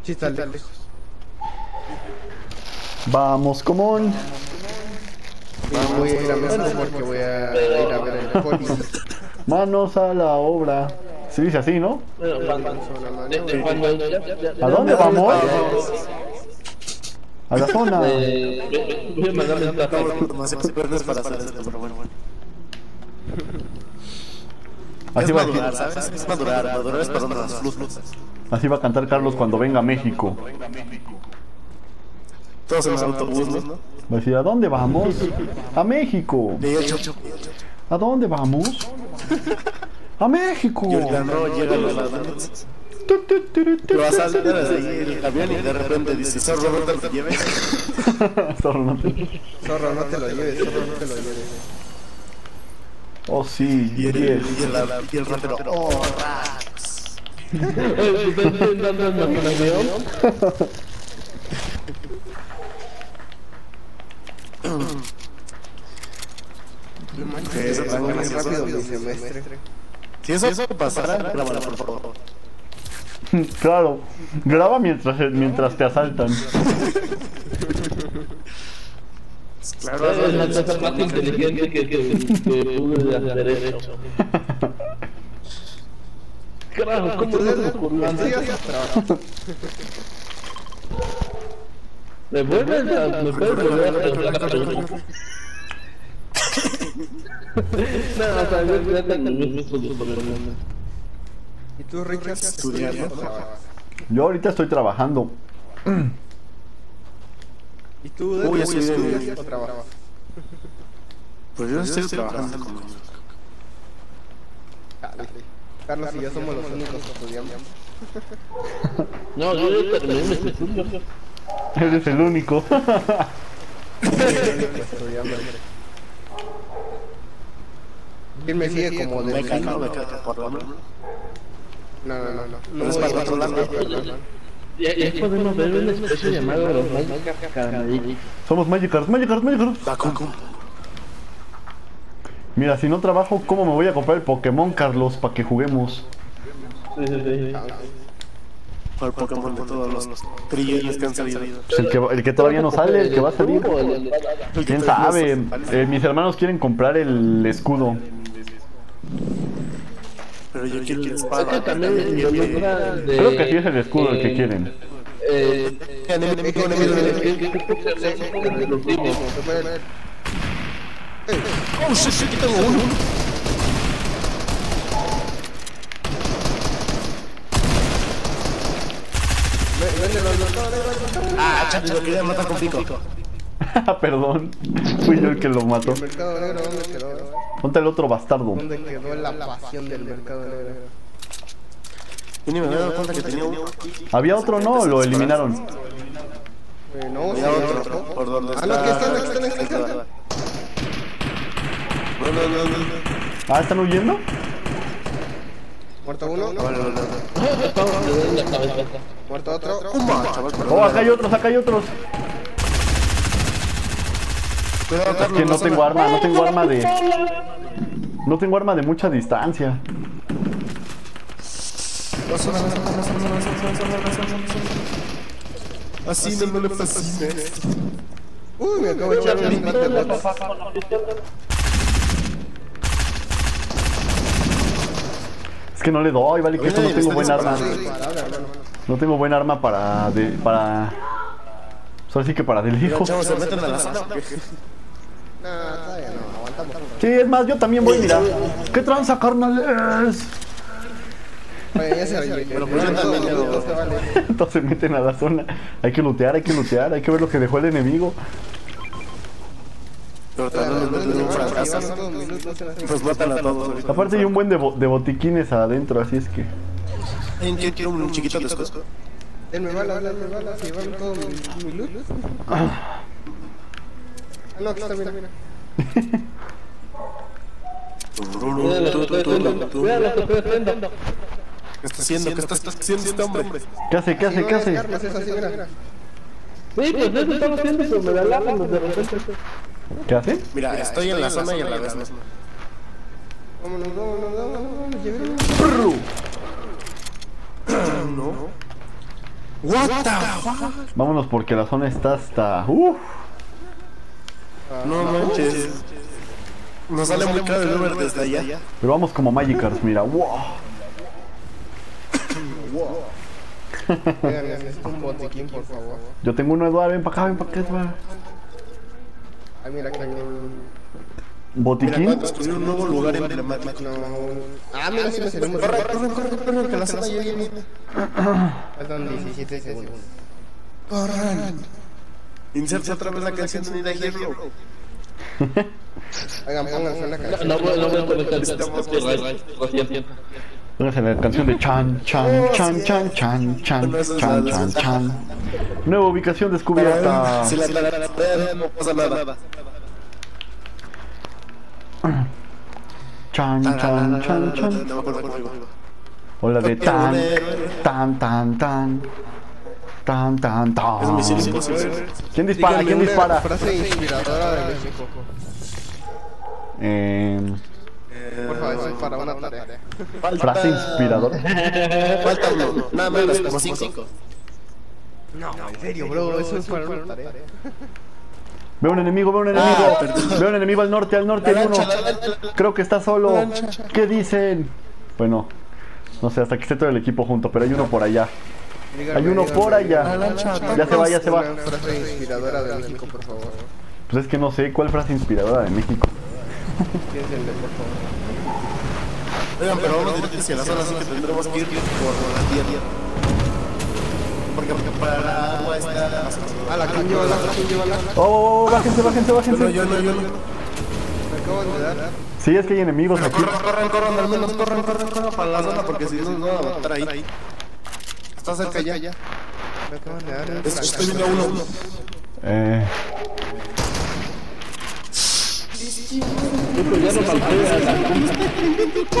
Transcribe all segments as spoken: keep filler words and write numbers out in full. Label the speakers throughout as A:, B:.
A: Sí, está lejos.
B: Vamos, común.
A: Vamos, voy a ir a México porque voy a ir a ver el poli.
B: Manos a la obra. Se dice así, ¿no?
C: Bueno, cuando, de, de cuando ya, ya, ya,
B: ¿A dónde vamos?
C: A,
B: A la zona.
C: eh, voy a mandar mensaje.
D: Demasiados verdes para hacer esto, pero bueno, bueno.
B: Así
D: Es
B: va,
D: madurar, ¿sabes? Es madurar, madurar es pasando las luces.
B: así va a cantar Carlos cuando venga a México.
D: Todos en el autobús, ¿no?
B: Va a decir, ¿a dónde vamos? A México.
D: De hecho,
B: ¿A dónde vamos? A México.
D: ya no llegan los ladrones.
B: Tu, tu, tu, tu, tu,
D: Lo vas a
B: tu,
D: salir
B: tu,
D: de ahí el avión y de repente dice, ¿Sor Roberto te lleve?
B: Zorro, no te-
A: Zorro, no te lo lleves, zorro, no te lo lleves.
B: Oh, sí,
D: Y el,
B: diez.
D: y el, y el ratero, ¡oh, rayos!
C: ¿Ustedes dando en imaginación?
A: Que se va muy rápido mi semestre.
D: Si eso, eso pasara, grábala, por favor.
B: Claro, graba mientras, mientras te asaltan.
D: Claro,
C: Es la cosa más inteligente que, que, que pude hacer eso. Carajo, ¿cómo no se ocurrió antes? ¿Me vuelves a, me puedes volver a preguntar la pregunta? No, o sea, yo ya tengo mis mismos problemas.
A: ¿Y tú, Richard?
D: Estudiando.
B: Yo ahorita estoy trabajando.
A: ¿Y tú,
D: Uy,
A: Debo,
D: así
A: estudias
D: de-
A: o trabajas?
D: Pues yo estoy trabajando con...
A: Carlos y yo somos los únicos que estudiamos.
C: No, yo ya terminé mis estudios.
B: Eres el único.
A: Estudiamos. ¿Quién me sigue como de
D: Beca, no,
A: vecino?
D: beca, por lo menos.
A: No, no, no, no.
D: Pero es para otro lado.
C: Y ahí podemos ver una especie llamada los Magic.
B: Somos Magikarps, Magikarps, Magikarps.
D: Bakugo.
B: Mira, si no trabajo, ¿cómo me voy a comprar el Pokémon, Carlos, para que juguemos?
C: Sí, sí, sí.
D: Para el Pokémon de todos los trillones que han salido.
B: Pues el, que, el que todavía no sale, el que va a salir. ¿Quién sabe? Eh, mis hermanos quieren comprar el escudo.
D: Pero yo quiero el
C: Es que
D: espada.
C: también involucra de...
B: Creo que sí es el escudo el que quieren.
C: Eh...
D: Enemigo, enemigo, enemigo.
C: Los primos.
D: Oh, shit, shit, aquí tengo uno. Ah, chato, lo quería matar con pico.
B: Perdón, fui yo el que lo mató.
A: ¿El mercado negro dónde quedó?
B: Ponte el otro bastardo.
A: ¿Dónde quedó la pasión del mercado negro?
D: Yo ni me había dado cuenta que tenía uno.
B: ¿Había otro no? ¿O lo eliminaron?
A: Eh, no, sí,
D: Había otro,
A: otro.
D: por donde
A: Ah,
D: está.
A: no, aquí están, aquí están, aquí están.
D: No, no, no, no.
B: Ah, ¿están huyendo?
A: Muerto uno,
D: Vale, vale, vale.
A: muerto otro.
D: Pumba, chaval, perdón.
B: Oh, acá hay otros, acá hay otros.
D: Cuidado,
B: Es
D: Carlos.
B: que no tengo arma, no tengo arma de... No tengo arma de mucha distancia.
D: Así no me lo fascines.
A: Uy, me acabo de echar un de bots.
B: Es que no le doy, vale, que esto no tengo buen arma.
A: Disparada, hermano.
B: No tengo buen arma para... De, para... Solo sí que para de lejos.
D: Chavos, se meten a la zona.
A: Nah, todavía no, aguantamos.
B: Sí, es más, yo también voy, mira. ¿Qué tranza, carnales?
A: Oye, ya se oye.
D: Pero pues yo también
A: Todos
D: llevo-
A: se vale.
B: Entonces se meten a la zona. Hay que lootear, hay que lootear, hay que ver lo que dejó el enemigo.
D: Pero también nos meten un fracaso. Pues matan a todos. ahorita.
B: Aparte hay un buen de, bo- de botiquines adentro, así es que...
D: ¿En qué quiero un chiquito de escudo?
A: Denme balas, denme balas, se llevaron todo mi, mi loot. Ah, no, aquí está, mira, mira.
C: Cuidado, lo que estoy haciendo.
D: ¿Qué está haciendo? ¿Qué está haciendo este hombre?
B: ¿Qué hace? ¿Qué hace? ¿Qué hace?
A: Armas, es así, mira.
C: Sí, pues eso estamos haciendo, pero me da lágrimas de repente.
B: ¿Qué hace?
D: Mira, estoy en la zona y a la vez no.
A: Vámonos, vámonos, vámonos, vámonos, lleguemos.
D: No. What the fuck?
B: Vámonos porque la zona está hasta... Uf.
D: No manches. Nos sale muy caro el Uber desde allá.
B: Pero vamos como Magikarps, mira. Wow.
A: Oigan, necesito un botiquín, por favor.
B: Yo tengo uno, Eduardo. Ven para acá, ven para acá, Eduardo.
A: Ay, mira que hay un...
B: ¿Botiquín?
D: Mira, construir un nuevo lugar emblemático.
A: No... Ah, mira, sí me salió un botiquín.
D: Corre, corre, corre, corre, que la zona ya viene.
A: Faltan diecisiete segundos.
D: Corran. Inserta otra vez la canción de Need a Hero.
A: Oigan, pónganse una canción.
C: No, no, no voy a conectar. Recién.
B: Póngase la canción de Chan, Chan, Chan, Chan, Chan, Chan, Chan, Chan, Chan. Nueva ubicación descubierta.
D: Si la tararea no pasa nada.
B: Chan, chan, chan, chan.
D: No me acuerdo cómo.
B: O la de tan, tan, tan, tan. Tan, tan,
D: Es misión
B: tan.
D: imposible.
B: ¿Quién dispara? ¿Quién
A: Díganme
B: dispara?
A: una frase inspiradora de México.
B: Eh,
A: Por favor, eso es para una tarea.
B: frase inspiradora.
D: Falta uno. Nada menos, como cinco.
A: No, en serio, bro, eso es para una tarea.
B: Veo un enemigo, veo un enemigo. Veo un enemigo al norte, al norte hay uno. Creo que está solo. ¿Qué dicen? Bueno, no sé, hasta que esté todo el equipo junto, pero hay uno por allá.
A: Díganme,
B: Hay uno
A: díganme,
B: por allá.
A: díganme.
B: Ya se va, ya se va.
A: Una frase inspiradora de México, por favor.
B: Pues es que no sé cuál frase inspiradora de México.
A: Piénsenle, por favor.
D: Oigan, pero vamos directo hacia la zona, así que tendremos que ir por la tierra. Porque para la agua está...
A: Ah, la quién lleva la, quién lleva la.
B: Oh, oh, oh, bájense, bájense,
D: Yo no,
B: bájense.
D: yo no, yo no.
A: Me acaban de dar.
B: Sí, es que hay enemigos aquí.
D: Corran, corran, corran, al menos corran, corran, corran para la zona, porque si no nos van a matar ahí. Está cerca ya.
A: Me acaban de dar. un
D: Estoy
A: fracaso.
D: viendo uno.
B: Eh,
C: Ya no maltea la...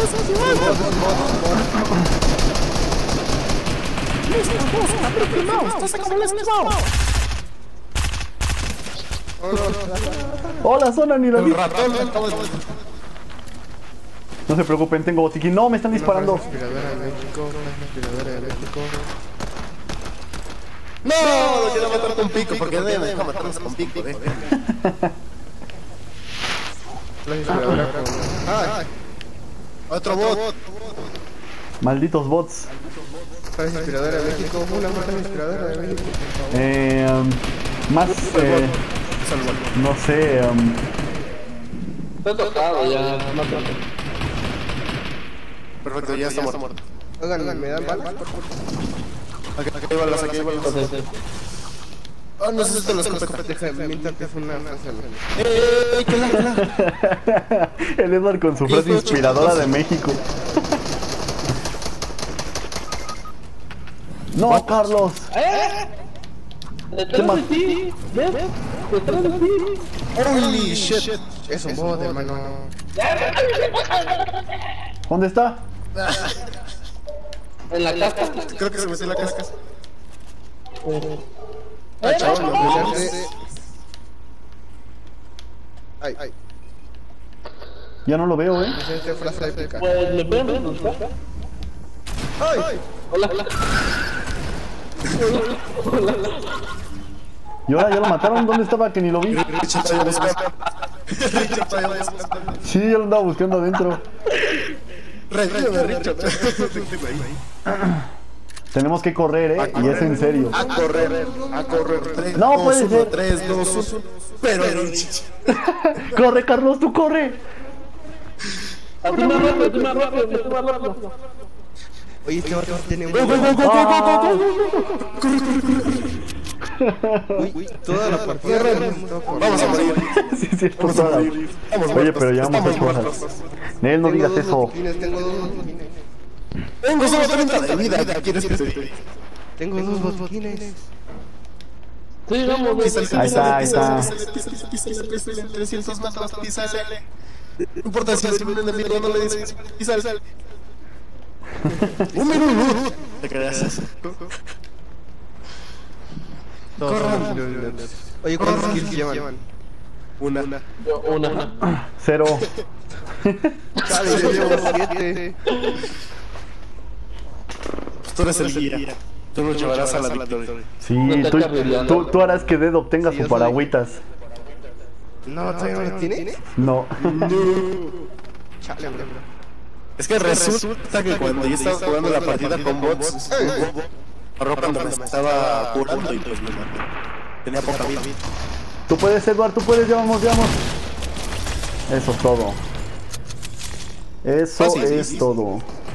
B: ¡Hola, zona! Ni la vi.
D: El ratón acaba de...
B: No se preocupen, tengo botiquín. No, me están disparando.
A: Frase inspiradora de México. Frase inspiradora de México.
D: No, lo quiero matar con pico, porque nadie me deja matarlos con pico, eh.
A: Frase inspiradora con. ¡Ay!
D: Otro bot.
B: Malditos bots.
A: Frase inspiradora de México. Una frase inspiradora de México.
B: Eh, um, más, eh, no sé, um,
C: Está tocado ya. No tanto.
D: Perfecto, ya está muerto.
A: Oigan, ¿me dan balas?
D: Aquí hay balas, aquí hay balas.
C: Entonces,
D: Ah, no sé si te las escopeta.
A: Déjame mientras que es una frase.
D: ¡Eh, qué la, qué la!
B: el Edward con su frase inspiradora de México. No, Carlos.
C: detrás de ti. ¿Ves? Detrás de ti.
D: ¡Holy shit!
A: Es un bot, hermano.
B: ¿Dónde está?
C: En la casa.
D: Creo que se metió en la casca.
A: Ay, chaval, no, Ay, ay.
B: Ya no lo veo, eh.
A: Esa frase épica.
C: Pues le pueden buscar.
A: ¡Ay!
C: Hola, hola.
B: ¿Y ahora ya lo mataron? ¿Dónde estaba que ni lo vi?
D: Richard todavía buscando. Richard todavía buscando.
B: Sí, yo lo andaba buscando adentro.
D: Revíveme, Richard.
B: Tenemos que correr, eh. Y es en serio.
D: A correr, a correr. tres,
B: No
D: dos,
B: puede
D: uno,
B: ser.
D: tres, dos, uno. Pero Richard.
B: Corre, Carlos, tú corre.
C: A ti más rápido, a ti más rápido, a ti más rápido.
A: Oye, este vato tiene un.
B: Ah,
A: Uy, toda la partida.
D: Vamos a morir.
B: sí, sí, esto
D: Vamos a
B: toda-
D: morir. Estamos
B: Oye,
D: muertos,
B: pero llevamos
D: estamos
B: seis
D: muertos.
B: cosas. Nel, no digas eso.
A: Tengo dos botiquines.
D: Tengo solo treinta de vida. ¿Qué quieres que te diga?
A: Tengo dos botiquines.
C: Sí, vamos,
D: Písale,
B: Ahí está, ahí
D: písale,
B: está.
D: písale, písale, písale, písale, trescientos metros, písale. No importa si es un enemigo, no le dices, písale. Un minuto. Te creas.
A: Corran. Oye, ¿cuántos kills llevan?
D: Una.
C: Yo, una.
B: Cero.
A: Chale, yo llevo siete.
D: Pues tú eres el guía. Tú nos llevarás a la victoria.
B: Sí,
C: No
B: tú,
C: te carrileando.
B: tú, tú harás que Dead obtenga
A: Sí,
B: su
A: yo soy-
B: paragüitas.
A: No, todavía no lo tiene.
B: No.
A: Chale, bro.
D: Es que resulta que cuando yo estaba jugando la partida con bots, Rock cuando me estaba curando y pues me maté. Tenía poca vida.
B: Tú puedes, Edward, tú puedes, ya vamos, ya vamos. Eso es todo. Eso
D: Ah, sí, sí,
B: es
D: sí, sí.
B: todo.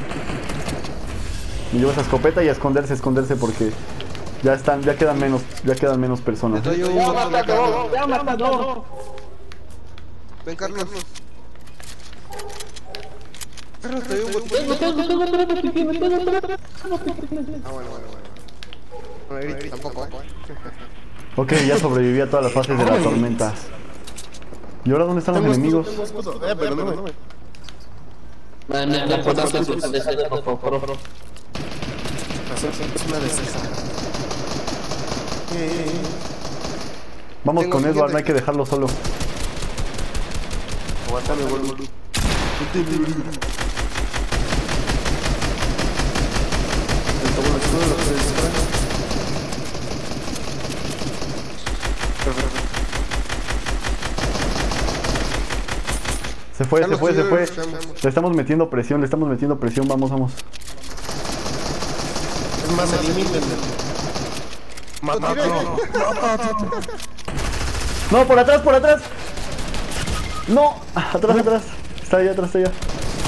B: Me llevo esa escopeta y a esconderse, esconderse porque ya están, ya quedan menos, ya quedan menos personas.
A: Te doy un
C: Ya
A: botón de acá.
C: matado, ya matado.
A: Ven, Carlos. Carlos, te doy un botón.
C: Tengo, tengo, tengo, tengo, tengo, tengo, tengo, tengo, tengo.
A: Ah, bueno, bueno, bueno. No le grites tampoco, eh.
B: Ok, ya sobreviví a todas las fases de la tormenta. ¿Y ahora dónde están los enemigos?
D: Eh, pero no me...
C: Madre mía, ya pones en tu cabeza de rojo, rojo.
D: Es una de esas. Eh, eh,
B: Vamos
A: Tengo
B: con Edward,
A: siguiente.
B: no hay que dejarlo solo.
D: Aguántame, boludo.
B: Se fue, se
A: Carlos,
B: fue,
A: tú
B: se
A: y yo
B: fue.
A: luchamos.
B: Le estamos metiendo presión, le estamos metiendo presión, vamos, vamos.
D: Es más, elimínenme. Mátalo.
B: No, por atrás, por atrás. No, atrás, atrás. Está allá, atrás, está allá.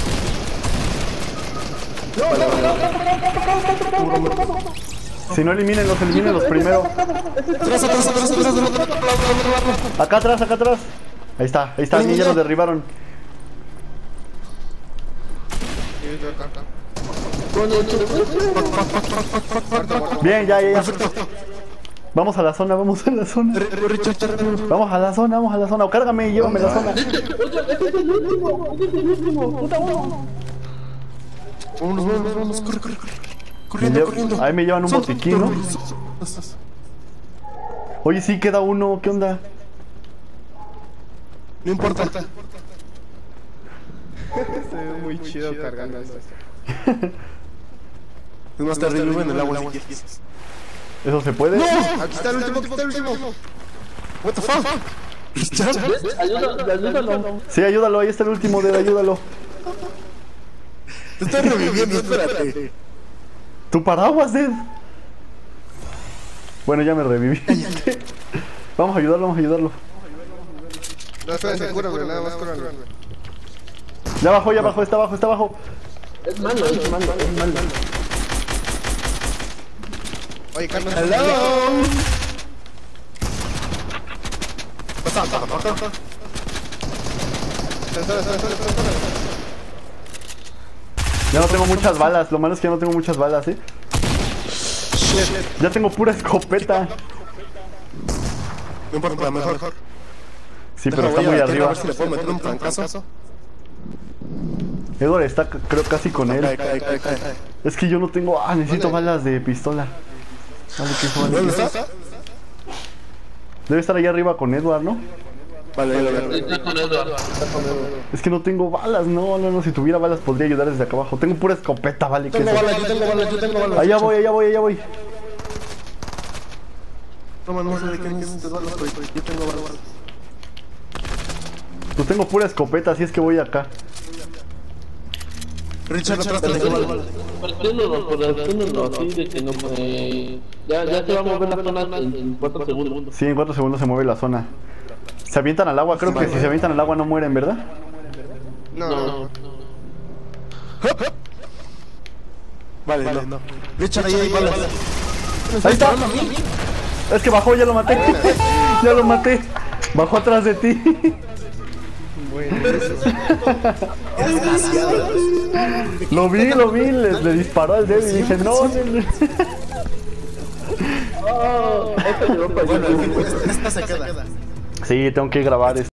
B: Si no, elimínenlos, elimínenlos primero.
D: Atrás, atrás, atrás, atrás, atrás.
B: Acá atrás, acá atrás. Ahí está, ahí está, ya nos derribaron. Bien, ya, ya, ya. Vamos a la zona, vamos a la zona. Vamos a la zona, vamos a la zona. O cárgame y llévame a la zona.
D: Vámonos, vámonos, vámonos, corre, corre, corre.
B: Me
D: Corriendo,
B: lle-
D: corriendo.
B: Ahí me llevan un botiquín, ¿no? Oye, sí, queda uno. ¿Qué onda?
D: No importa.
A: Se ve muy chido cargando esto.
D: Es más, te revivo en el agua si quieres.
B: ¿Eso se puede?
A: Aquí está el último, aquí está el último.
D: What the fuck? Richard.
C: Ayúdalo, ayúdalo.
B: Sí, ayúdalo, ahí está el último dedo, ayúdalo.
D: Te estoy reviviendo, espérate.
B: Tu paraguas, Ed. Bueno, ya me reviví. Vamos a ayudarlo, vamos a ayudarlo.
A: No, espera, se cura, güey, nada más cúralo.
B: Ya bajó, ya bajó, está abajo, está abajo.
C: Es malo, es malo, es malo.
A: Oye, Carlos.
D: Hello. Pasa, pasa, pasa.
A: Espera, espera, espera, espera, espera.
B: Ya no tengo muchas balas, lo malo es que ya no tengo muchas balas, ¿eh? Ya tengo pura escopeta.
D: No importa, mejor.
B: Sí, pero está muy
D: A
B: arriba.
D: ver si le puedo meter un trancazo.
B: Edward está, c- creo, casi con
D: Cae,
B: él.
D: cae, cae, cae.
B: Es que yo no tengo... Ah, necesito
A: ¿Dónde?
B: balas de pistola. Vale, ¿qué son?
D: ¿Dónde está?
B: Debe estar allá arriba con Edward, ¿no?
D: Vale, vale, vale.
C: Está con Edward, está con Edward.
B: Es que no tengo balas, no, no, no. Si tuviera balas podría ayudar desde acá abajo. Tengo pura escopeta, vale. ¿Qué
D: Tengo
B: es eso?
D: balas, yo tengo balas, yo tengo balas.
B: Allá voy, allá voy, allá voy.
D: Toma, no sé de qué necesitas balas, pero yo tengo balas.
B: Pues tengo pura escopeta, así es que voy acá.
D: Richard, atrás te tengo balas.
C: Partiéndolo, partiéndolo así de que no puede... Ya, ya se va a mover la zona en, en cuatro segundos.
B: Sí, en cuatro segundos se mueve la zona. Se avientan al agua, creo que si se avientan al agua no mueren, ¿verdad?
A: No, no.
D: Vale, no. Richard, ahí hay balas.
B: Ahí está. Es que bajó, ya lo maté. Ya lo maté. Bajó atrás de ti.
A: Bueno, eso.
B: Lo vi, lo vi, le, le disparó al dedo y dije, no, no, no.
C: Oh, esto llegó para
D: Bueno, esta se queda.
B: Sí, tengo que grabar esto.